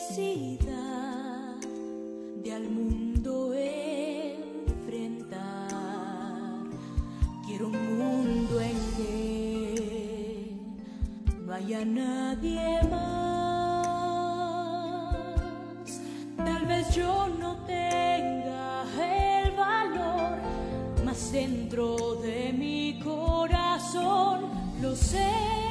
necesidad de al mundo enfrentar. Quiero un mundo en que no haya nadie más. Tal vez yo no tenga el valor, mas dentro de mi corazón lo sé,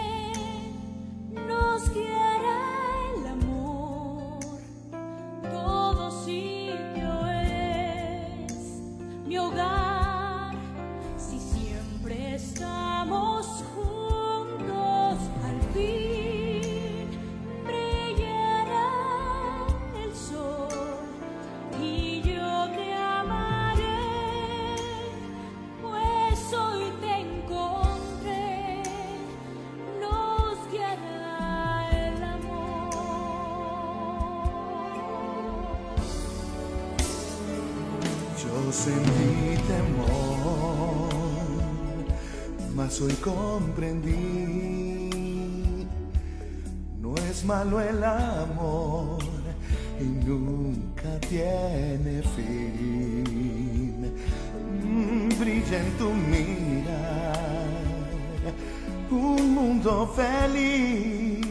nos quiera el amor. Todo sitio es mi hogar si siempre estamos juntos. Al fin brillará el sol y yo te amaré, pues hoy te encontré, nos guiará el amor. Yo sentí temor, mas hoy comprendí, no es malo el amor y nunca tiene fin. Brilla en tu mirar un mundo feliz,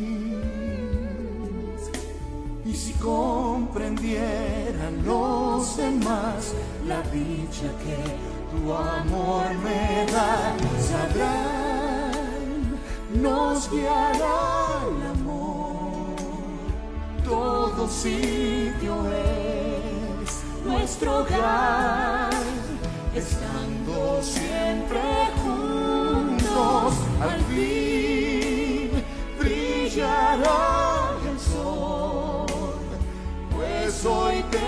y si comprendieran los demás la dicha que tu amor me da, sabrán, nos guiará el amor. Todo sitio es nuestro hogar, estando siempre juntos. Al fin brillará el sol, pues hoy te